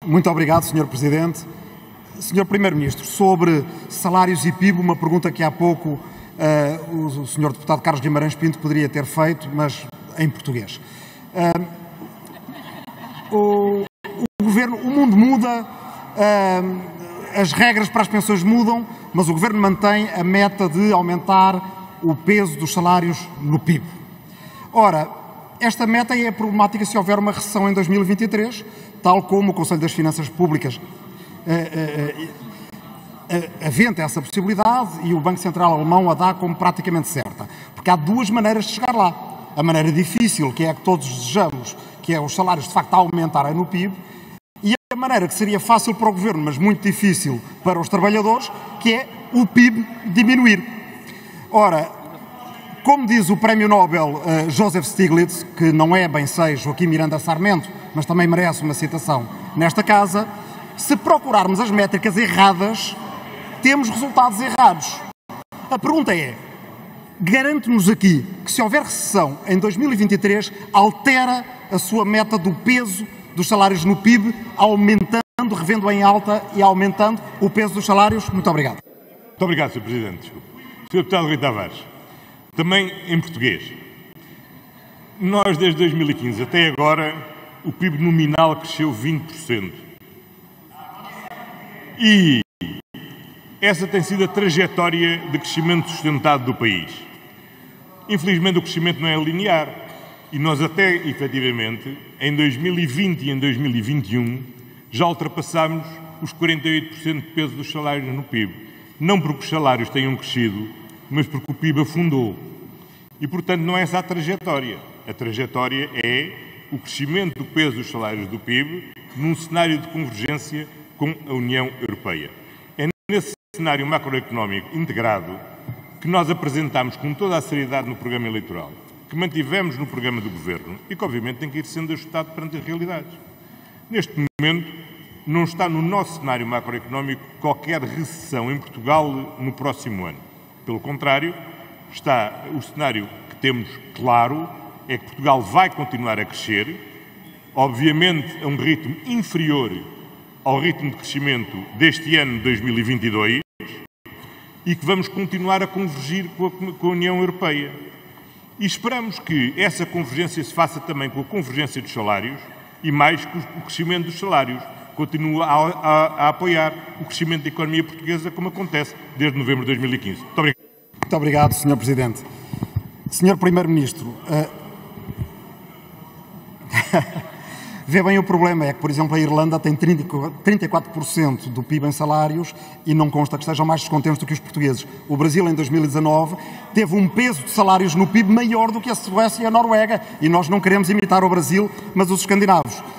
Muito obrigado, Sr. Presidente. Sr. Primeiro-Ministro, sobre salários e PIB, uma pergunta que há pouco o Sr. Deputado Carlos Guimarães Pinto poderia ter feito, mas em português. O mundo muda, as regras para as pensões mudam, mas o Governo mantém a meta de aumentar o peso dos salários no PIB. Ora, esta meta é problemática se houver uma recessão em 2023, tal como o Conselho das Finanças Públicas aventa essa possibilidade e o Banco Central Alemão a dá como praticamente certa. Porque há duas maneiras de chegar lá. A maneira difícil, que é a que todos desejamos, que é os salários de facto aumentarem no PIB, e a maneira que seria fácil para o Governo, mas muito difícil para os trabalhadores, que é o PIB diminuir. Ora, como diz o Prémio Nobel Joseph Stiglitz, que não é bem sei Joaquim Miranda Sarmento, mas também merece uma citação nesta casa, se procurarmos as métricas erradas, temos resultados errados. A pergunta é, garante-nos aqui que se houver recessão em 2023, altera a sua meta do peso dos salários no PIB, aumentando, revendo em alta e aumentando o peso dos salários? Muito obrigado. Muito obrigado, Sr. Presidente. Sr. Deputado Rui Tavares, também em português. Nós, desde 2015 até agora, o PIB nominal cresceu 20%. E essa tem sido a trajetória de crescimento sustentado do país. Infelizmente, o crescimento não é linear. E nós até, efetivamente, em 2020 e em 2021, já ultrapassámos os 48% de peso dos salários no PIB. Não porque os salários tenham crescido, mas porque o PIB afundou. E, portanto, não é essa a trajetória. A trajetória é o crescimento do peso dos salários do PIB num cenário de convergência com a União Europeia. É nesse cenário macroeconómico integrado que nós apresentamos com toda a seriedade no programa eleitoral, que mantivemos no programa do Governo e que, obviamente, tem que ir sendo ajustado perante as realidades. Neste momento, não está no nosso cenário macroeconómico qualquer recessão em Portugal no próximo ano. Pelo contrário, está o cenário que temos claro, é que Portugal vai continuar a crescer, obviamente a um ritmo inferior ao ritmo de crescimento deste ano de 2022 e que vamos continuar a convergir com a União Europeia. E esperamos que essa convergência se faça também com a convergência dos salários e mais que o crescimento dos salários continua a apoiar o crescimento da economia portuguesa, como acontece desde novembro de 2015. Muito obrigado. Muito obrigado, Sr. Presidente. Sr. Primeiro-Ministro, vê bem o problema, é que, por exemplo, a Irlanda tem 34% do PIB em salários e não consta que estejam mais descontentes do que os portugueses. O Brasil, em 2019, teve um peso de salários no PIB maior do que a Suécia e a Noruega. E nós não queremos imitar o Brasil, mas os escandinavos.